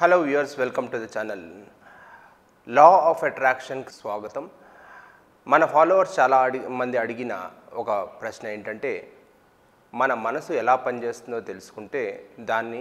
Hello viewers, welcome to the channel. Law of అట్రాక్షన్కి స్వాగతం. మన ఫాలోవర్స్ చాలా మంది అడిగిన ఒక ప్రశ్న ఏంటంటే, మన మనసు ఎలా పనిచేస్తుందో తెలుసుకుంటే దాన్ని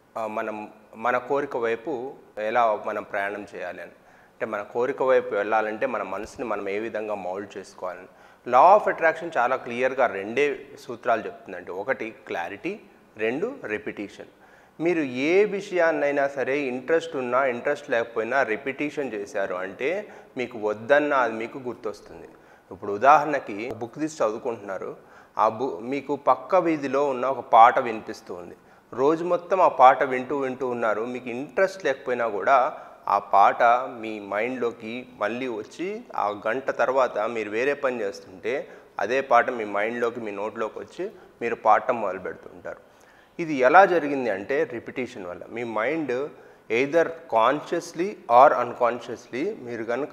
మన కోరిక వైపు ఎలా మనం ప్రయాణం చేయాలి అని. అంటే మన కోరిక వైపు వెళ్ళాలంటే మన మనసుని మనం ఏ విధంగా మౌల్డ్ చేసుకోవాలని. లా ఆఫ్ అట్రాక్షన్ చాలా క్లియర్గా రెండే సూత్రాలు చెప్తుందండి. ఒకటి క్లారిటీ, రెండు రిపిటీషన్. మీరు ఏ విషయాన్నైనా సరే ఇంట్రెస్ట్ ఉన్నా ఇంట్రెస్ట్ లేకపోయినా రిపిటీషన్ చేశారు అంటే మీకు వద్దన్న అది మీకు గుర్తొస్తుంది. ఇప్పుడు ఉదాహరణకి బుక్ తీసి చదువుకుంటున్నారు, మీకు పక్క వీధిలో ఉన్న ఒక పాట వినిపిస్తూ ఉంది. రోజు మొత్తం ఆ పాట వింటూ ఉన్నారు. మీకు ఇంట్రెస్ట్ లేకపోయినా కూడా ఆ పాట మీ మైండ్లోకి మళ్ళీ వచ్చి ఆ గంట తర్వాత మీరు వేరే పని చేస్తుంటే అదే పాట మీ మైండ్లోకి, మీ నోట్లోకి వచ్చి మీరు పాడటం మొదలు పెడుతుంటారు. ఇది ఎలా జరిగింది అంటే రిపిటీషన్ వల్ల. మీ mind either consciously or unconsciously మీరు కనుక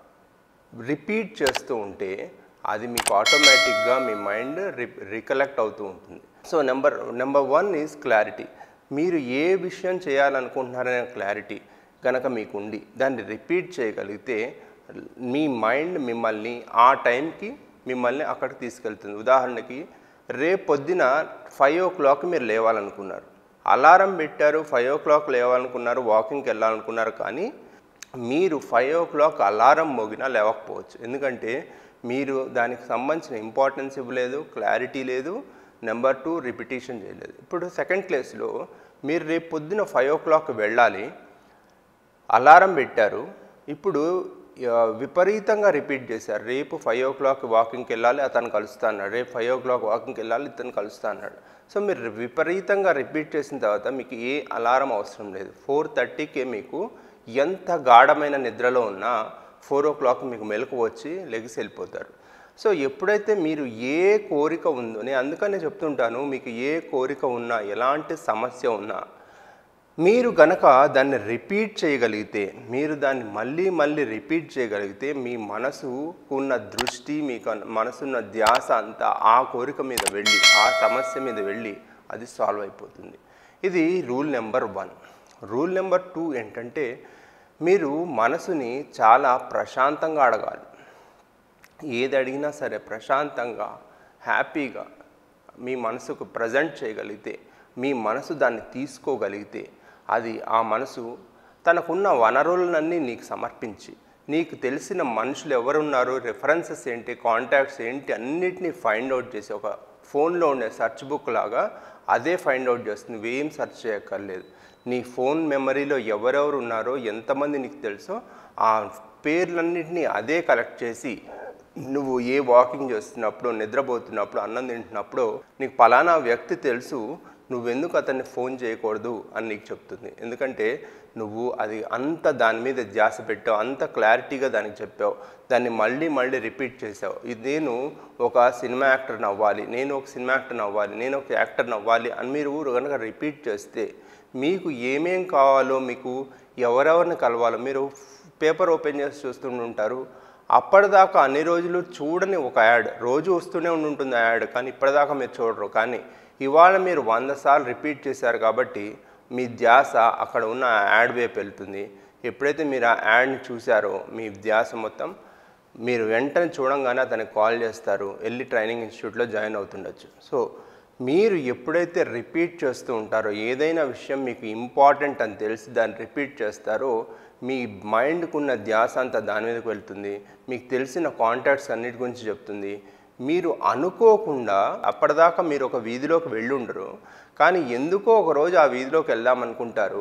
రిపీట్ చేస్తూ ఉంటే అది మీకు ఆటోమేటిక్గా మీ మైండ్ రికలెక్ట్ అవుతూ ఉంటుంది. So number one is clarity. మీరు ఏ విషయం చేయాలనుకుంటున్నారనే క్లారిటీ కనుక మీకు ఉండి దాన్ని రిపీట్ చేయగలిగితే మీ మైండ్ మిమ్మల్ని ఆ టైంకి మిమ్మల్ని అక్కడికి తీసుకెళ్తుంది. ఉదాహరణకి రేపు పొద్దున 5 o'clock మీరు లేవాలనుకున్నారు, అలారం పెట్టారు, 5 o'clock లేవాలనుకున్నారు, వాకింగ్కి వెళ్ళాలనుకున్నారు. కానీ మీరు 5 o'clock అలారం మోగినా లేవకపోవచ్చు. ఎందుకంటే మీరు దానికి సంబంధించిన ఇంపార్టెన్స్ ఇవ్వలేదు, క్లారిటీ లేదు. నెంబర్ 2 రిపిటీషన్ చేయలేదు. ఇప్పుడు సెకండ్ క్లాస్లో మీరు రేపు పొద్దున 5 o'clock వెళ్ళాలి, అలారం పెట్టారు, ఇప్పుడు విపరీతంగా రిపీట్ చేశారు. రేపు 5 o'clock వాకింగ్కి వెళ్ళాలి, అతను కలుస్తా అన్నాడు. రేపు 5 o'clock వాకింగ్కి వెళ్ళాలి, ఇతను కలుస్తా అన్నాడు. సో మీరు విపరీతంగా రిపీట్ చేసిన తర్వాత మీకు ఏ అలారం అవసరం లేదు. 4:30కే మీకు ఎంత గాఢమైన నిద్రలో ఉన్నా 4 o'clock మీకు మెలకు వచ్చి లెగిసి వెళ్ళిపోతారు. సో ఎప్పుడైతే మీరు ఏ కోరిక ఉందో, నేను అందుకనే చెప్తుంటాను, మీకు ఏ కోరిక ఉన్నా, ఎలాంటి సమస్య ఉన్నా మీరు గనక దాన్ని రిపీట్ చేయగలిగితే, మీరు దాన్ని మళ్ళీ రిపీట్ చేయగలిగితే మీ మనసుకున్న దృష్టి, మీకు మనసున్న ధ్యాస అంతా ఆ కోరిక మీద వెళ్ళి, ఆ సమస్య మీద వెళ్ళి అది సాల్వ్ అయిపోతుంది. ఇది రూల్ నెంబర్ 1. రూల్ నెంబర్ 2 ఏంటంటే, మీరు మనసుని చాలా ప్రశాంతంగా అడగాలి. ఏది అడిగినా సరే ప్రశాంతంగా, హ్యాపీగా మీ మనసుకు ప్రజెంట్ చేయగలిగితే, మీ మనసు దాన్ని తీసుకోగలిగితే అది ఆ మనసు తనకున్న వనరులన్నీ నీకు సమర్పించి, నీకు తెలిసిన మనుషులు ఎవరున్నారు, రెఫరెన్సెస్ ఏంటి, కాంటాక్ట్స్ ఏంటి, అన్నిటినీ ఫైండ్ అవుట్ చేసి ఒక ఫోన్లో ఉండే సెర్చ్ బుక్ లాగా అదే ఫైండ్ అవుట్ చేస్తుంది. నువ్వేం సెర్చ్ చేయక్కర్లేదు. నీ ఫోన్ మెమరీలో ఎవరెవరు ఉన్నారో, ఎంతమంది నీకు తెలుసో ఆ పేర్లన్నింటినీ అదే కలెక్ట్ చేసి నువ్వు ఏ వాకింగ్ చేస్తున్నప్పుడు, నిద్రపోతున్నప్పుడు, అన్నం తింటున్నప్పుడు నీకు పలానా వ్యక్తి తెలుసు, నువ్వెందుకు అతన్ని ఫోన్ చేయకూడదు అని నీకు చెప్తుంది. ఎందుకంటే నువ్వు అది అంత దాని మీద ధ్యాస పెట్టావు, అంత క్లారిటీగా దానికి చెప్పావు, దాన్ని మళ్ళీ రిపీట్ చేసావు. ఇది నేను ఒక సినిమా యాక్టర్ని అవ్వాలి, నేను ఒక సినిమా యాక్టర్ని అవ్వాలి, నేను ఒక యాక్టర్ని అవ్వాలి అని మీరు కనుక రిపీట్ చేస్తే మీకు ఏమేం కావాలో, మీకు ఎవరెవరిని కలవాలో మీరు పేపర్ ఓపెన్ చేసి చూస్తుంటారు. అప్పటిదాకా అన్ని రోజులు చూడని ఒక యాడ్ రోజు వస్తూనే ఉంటుంది ఆ యాడ్, కానీ ఇప్పటిదాకా మీరు చూడరు. కానీ ఇవాళ మీరు 100 సార్లు రిపీట్ చేశారు కాబట్టి మీ ధ్యాస అక్కడ ఉన్న యాడ్ వైపు వెళ్తుంది. ఎప్పుడైతే మీరు ఆ యాడ్ని చూశారో మీ ధ్యాస మొత్తం మీరు వెంటనే చూడంగానే అతనికి కాల్ చేస్తారు, వెళ్ళి ట్రైనింగ్ ఇన్స్టిట్యూట్లో జాయిన్ అవుతుండొచ్చు. సో మీరు ఎప్పుడైతే రిపీట్ చేస్తూ ఉంటారో, ఏదైనా విషయం మీకు ఇంపార్టెంట్ అని తెలిసి దాన్ని రిపీట్ చేస్తారో మీ మైండ్కున్న ధ్యాస అంతా దాని మీదకి వెళ్తుంది. మీకు తెలిసిన కాంటాక్ట్స్ అన్నిటి గురించి చెప్తుంది. మీరు అనుకోకుండా అప్పటిదాకా మీరు ఒక వీధిలోకి వెళ్ళి ఉండరు, కానీ ఎందుకో ఒకరోజు ఆ వీధిలోకి వెళ్దామనుకుంటారు.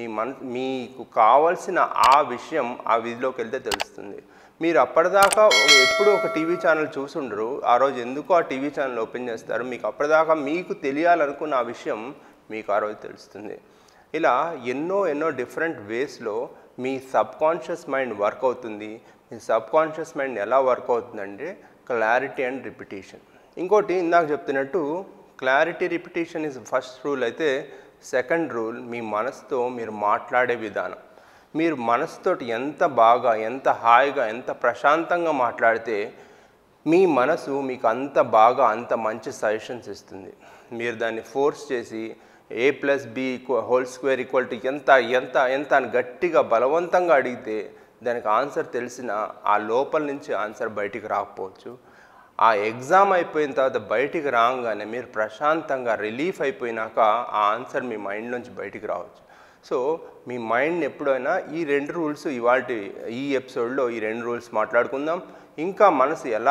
మీకు కావాల్సిన ఆ విషయం ఆ వీధిలోకి వెళ్తే తెలుస్తుంది. మీరు అప్పటిదాకా ఎప్పుడు ఒక టీవీ ఛానల్ చూసుండరు, ఆ రోజు ఎందుకో ఆ టీవీ ఛానల్ ఓపెన్ చేస్తారు. మీకు అప్పటిదాకా మీకు తెలియాలనుకున్న ఆ విషయం మీకు ఆ రోజు తెలుస్తుంది. ఇలా ఎన్నో డిఫరెంట్ వేస్లో మీ సబ్కాన్షియస్ మైండ్ వర్క్ అవుతుంది. మీ సబ్కాన్షియస్ మైండ్ ఎలా వర్క్ అవుతుందంటే క్లారిటీ అండ్ రిపిటీషన్. ఇంకోటి ఇందాక చెప్తున్నట్టు clarity, repetition is first rule. అయితే సెకండ్ రూల్ మీ మనసుతో మీరు మాట్లాడే విధానం. మీరు మనసుతోటి ఎంత బాగా, ఎంత హాయిగా, ఎంత ప్రశాంతంగా మాట్లాడితే మీ మనసు మీకు అంత బాగా, అంత మంచి సజెషన్స్ ఇస్తుంది. మీరు దాన్ని ఫోర్స్ చేసి a+b² ఎంత ఎంత ఎంత అని గట్టిగా బలవంతంగా అడిగితే దానికి ఆన్సర్ తెలిసిన ఆ లోపల నుంచి ఆన్సర్ బయటికి రాకపోవచ్చు. ఆ ఎగ్జామ్ అయిపోయిన తర్వాత బయటికి రాగానే మీరు ప్రశాంతంగా రిలీఫ్ అయిపోయినాక ఆ ఆన్సర్ మీ మైండ్ నుంచి బయటికి రావచ్చు. సో మీ మైండ్ ఎప్పుడైనా ఈ 2 రూల్స్ ఈ ఎపిసోడ్లో ఈ 2 రూల్స్ మాట్లాడుకుందాం. ఇంకా మనసు ఎలా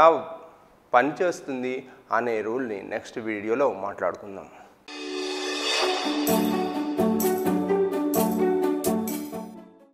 పనిచేస్తుంది అనే రూల్ని నెక్స్ట్ వీడియోలో మాట్లాడుకుందాం.